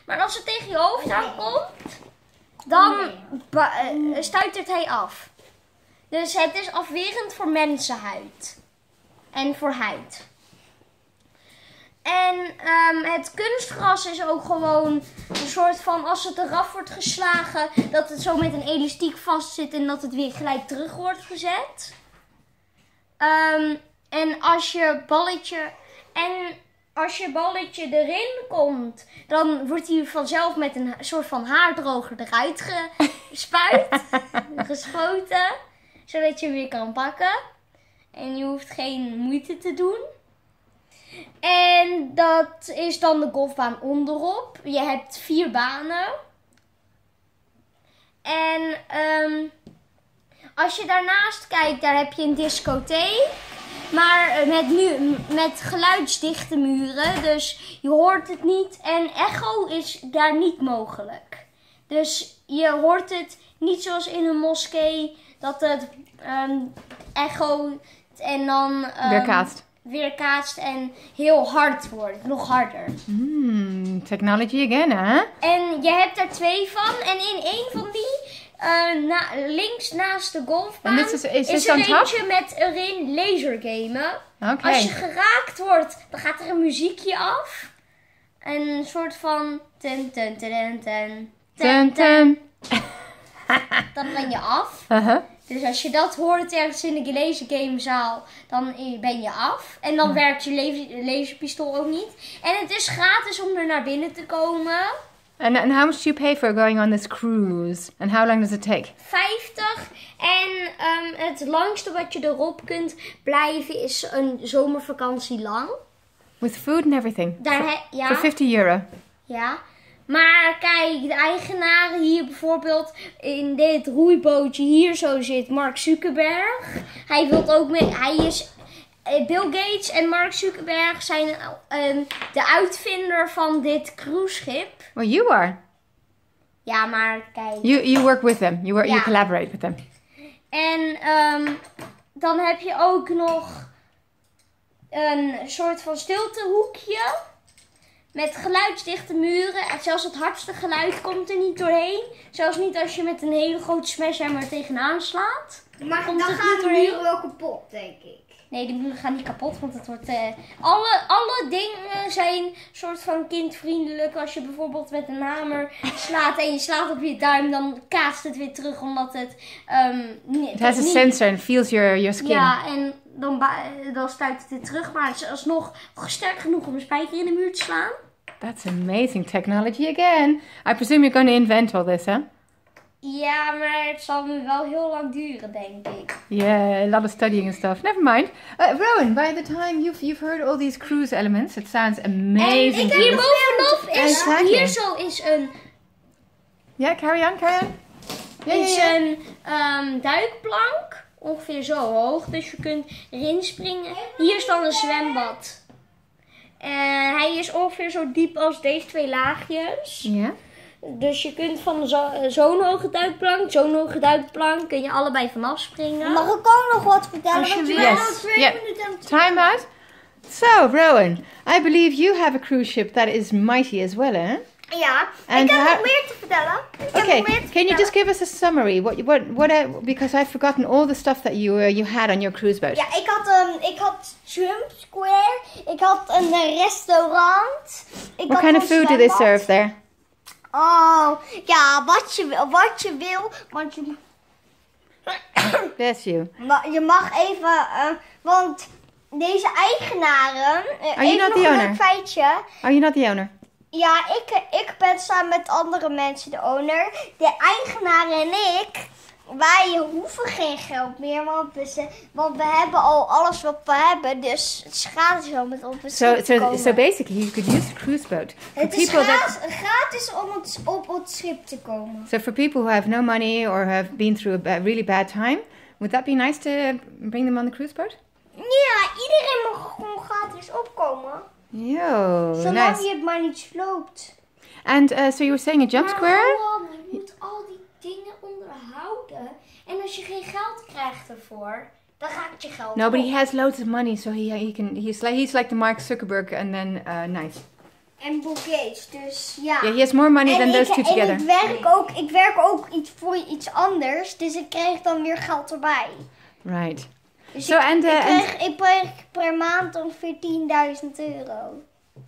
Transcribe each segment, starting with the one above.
Maar als het tegen je hoofd aankomt, dan stuitert hij af. Dus het is afwerend voor mensenhuid. En voor huid. En het kunstgras is ook gewoon een soort van, als het eraf wordt geslagen, dat het zo met een elastiek vast zit en dat het weer gelijk terug wordt gezet. En als je balletje erin komt, dan wordt hij vanzelf met een soort van haardroger eruit gespoten, zodat je hem weer kan pakken. En je hoeft geen moeite te doen. En dat is dan de golfbaan onderop. Je hebt 4 banen. En als je daarnaast kijkt, daar heb je een discotheek. Maar met geluidsdichte muren. Dus je hoort het niet. En echo is daar niet mogelijk. Dus je hoort het niet zoals in een moskee. Dat het echo en dan weerkaatst en heel hard wordt. Nog harder. Technology again, hè? En je hebt er 2 van. En in één van die, links naast de golfbaan, is er eentje met erin lasergamen. Okay. Als je geraakt wordt, dan gaat er een muziekje af. Een soort van ten ten ten ten ten ten. Dan ben je af. Dus als je dat hoort ergens in de lasergamezaal, dan ben je af. En dan werkt je laserpistool ook niet. En het is gratis om er naar binnen te komen. And how much do you pay for going on this cruise? And how long does it take? 50. En het langste wat je erop kunt blijven is een zomervakantie lang. With food and everything? Ja. For €50. Ja. Maar kijk, de eigenaren hier bijvoorbeeld in dit roeibootje hier zo zit Mark Zuckerberg. Hij is Bill Gates en Mark Zuckerberg zijn de uitvinder van dit cruiseschip. Well, you are. Ja, maar kijk. You work with them. You collaborate with them. En dan heb je ook nog een soort van stiltehoekje. Met geluidsdichte muren. En zelfs het hardste geluid komt er niet doorheen. Zelfs niet als je met een hele grote smashhammer tegenaan slaat. Maar dan gaat de muren wel kapot, denk ik. Nee, de muren gaan niet kapot. Want het wordt... alle dingen zijn soort van kindvriendelijk. Als je bijvoorbeeld met een hamer slaat en je slaat op je duim, dan kaatst het weer terug. Omdat het... it has a sensor and feels your skin. Ja, en dan stuit het weer terug. Maar het is alsnog sterk genoeg om een spijker in de muur te slaan. That's amazing technology again. I presume you're going to invent all this, huh? Ja, maar het zal me wel heel lang duren, denk ik. Yeah, a lot of studying and stuff. Never mind. Rowan, by the time you've heard all these cruise elements, it sounds amazing. En hier bovenop is, hier zo is een... Ja, carry on. Een duikplank. Ongeveer zo hoog, dus je kunt erin springen. Hier is dan een zwembad. Hij is ongeveer zo diep als deze 2 laagjes. Ja. Dus je kunt van zo'n hoge duikplank, kun je allebei vanaf springen. Mag ik ook nog wat vertellen? Als je Want wil. we hebben Yes. nog 2 Yeah. minuten aan het Time out. So, Rowan, I believe you have a cruise ship that is mighty as well, eh? Ja, And ik heb how- nog meer te vertellen. Okay, can you just give us a summary? What? Because I've forgotten all the stuff that you had on your cruise boat. Ja, ik had Jump Square. Ik had een restaurant. What kind of food do they serve there? Oh, ja, wat je wil. Want Bless you. je mag even, want deze eigenaren... Are you not the nog een owner? leuk feitje. Are you not the owner? Ja, ik ben samen met andere mensen de owner. De eigenaren en ik, wij hoeven geen geld meer, want we hebben al alles wat we hebben. Dus het is gratis om het op het schip te komen. So basically, you could use the cruise boat. Het is gratis om op het schip te komen. So for people who have no money or have been through a really bad time, would that be nice to bring them on the cruise boat? Ja, iedereen mag gewoon gratis opkomen. Yo, Zolang nice. je het maar niet sloopt. And so you were saying a jump square? Je moet al die dingen onderhouden. En als je geen geld krijgt ervoor, dan gaat je geld No, but op. he has loads of money, so he's like the Mark Zuckerberg, and then nice. En Bill Gates, dus ja. Yeah, he has more money than those two together. En ik werk ook voor iets anders, dus ik krijg dan weer geld erbij. Right. Dus So, ik krijg per maand ongeveer €10.000.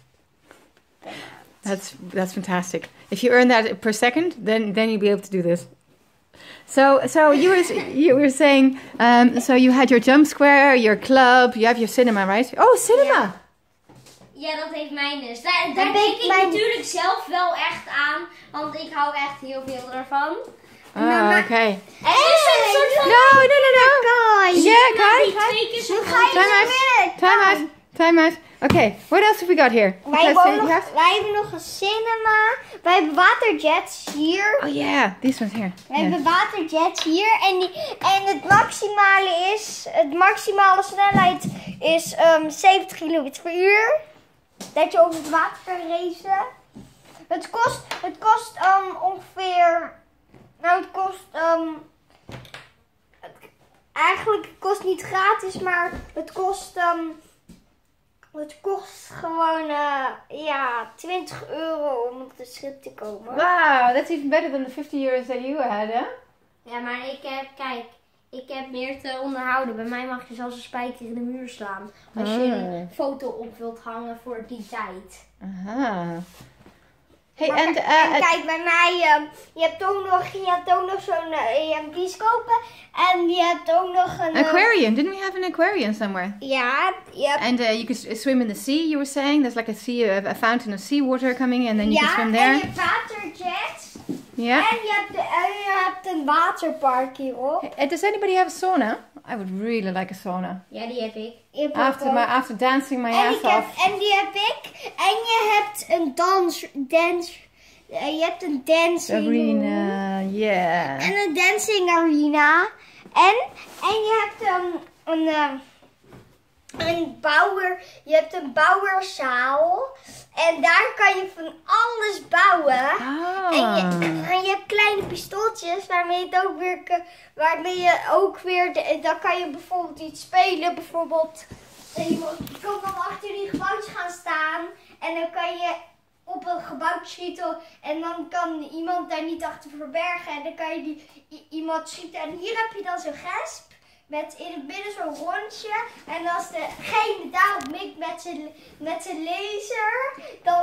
That's fantastic. If you earn that per second, then you'll be able to do this. So you were saying, so you had your jump square, your club, you have your cinema, right? Oh, cinema! Ja, dat heeft mijn dus. Daar denk ik natuurlijk zelf wel echt aan, want ik hou echt heel veel ervan. Oh, okay. En is het een soort van... No. Guys. Yeah, Kai. Twee keer zo Time out. Okay, what else have we got here? Wij hebben nog een cinema. Wij hebben waterjets hier. Oh yeah, this one's here. We hebben waterjets hier. En het maximale snelheid is 70 km per uur. Dat je over het water kan racen. Het kost ongeveer... Nou, het kost... Eigenlijk het kost niet gratis, maar het kost... Het kost gewoon €20 om op het schip te komen. Wow, that's even better than the 50 euros that you had, huh? Ja, maar ik heb meer te onderhouden. Bij mij mag je zelfs een spijker in de muur slaan. Als je een foto op wilt hangen voor die tijd. Aha. Hey, en kijk, bij mij, je hebt ook nog zo'n bioscoop en je hebt ook nog een... Aquarium, didn't we have an aquarium somewhere? Ja. And you could swim in the sea, you were saying? There's like a fountain of seawater coming and then you can swim there. Ja, en je hebt waterjets. Yeah. En je hebt een waterpark hierop. Hey, does anybody have a sauna? I would really like a sauna. Ja, die heb ik. After dancing my ass off. En die heb ik. En je hebt een je hebt een dancing arena, yeah. En een dancing arena. En je hebt je hebt een bouwerzaal. En daar kan je van alles bouwen. Oh. En je hebt kleine pistooltjes waarmee je ook weer, dan kan je bijvoorbeeld iets spelen. Bijvoorbeeld, je kan dan achter die gebouwtjes gaan staan. En dan kan je op een gebouw schieten. En dan kan iemand daar niet achter verbergen. En dan kan je iemand schieten. En hier heb je dan zo'n gesp. Met in het midden zo'n rondje. En als degene daarop mikt met zijn laser,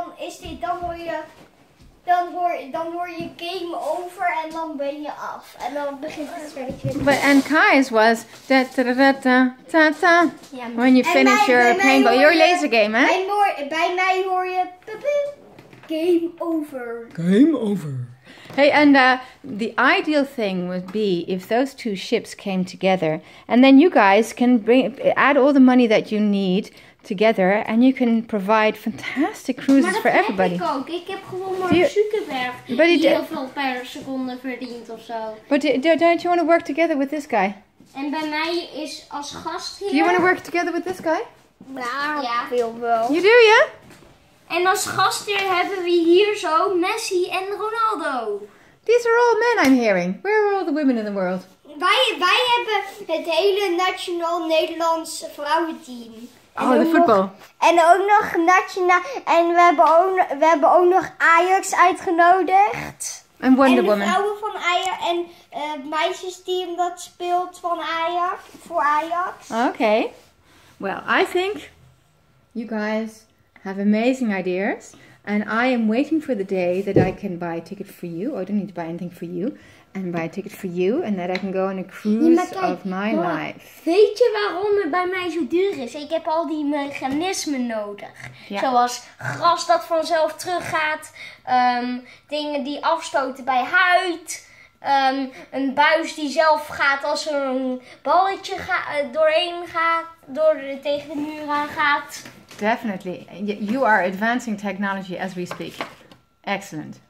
dan hoor je game over en dan ben je af. En dan begint het spelletje. And Kai's was da ta ta ta ta ta. When you finish your paintball, your laser game, hè? Bij mij hoor je game over. Game over. Hey, and the ideal thing would be if those two ships came together, and then you guys can add all the money that you need together, and you can provide fantastic cruises for everybody. Maar dat heb ik ook. Ik heb gewoon Mark Zuckerberg die heel veel per seconde verdient of zo. But don't you want to work together with this guy? En bij mij is als gastheer... Do you want to work together with this guy? Nou, ja, veel wel. You do, yeah? En als gastheer hebben we hier zo Messi en Ronaldo. These are all men, I'm hearing. Where are all the women in the world? Wij hebben het hele Nationaal Nederlands vrouwenteam. Oh, de voetbal. En ook nog nationaal. En we hebben ook nog Ajax uitgenodigd. En Wonder Woman. En de vrouwen van Ajax. En het meisjesteam dat speelt van Ajax. Voor Ajax. Okay. Well, I think you guys have amazing ideas. And I am waiting for the day that I can buy a ticket for you. Oh, I don't need to buy anything for you. And buy a ticket for you. And that I can go on a cruise of my life. Weet je waarom het bij mij zo duur is? Ik heb al die mechanismen nodig. Ja. Zoals gras dat vanzelf teruggaat. Dingen die afstoten bij huid. Een buis die zelf gaat als er een balletje doorheen gaat. Tegen de muur aan gaat. Definitely. You are advancing technology as we speak. Excellent.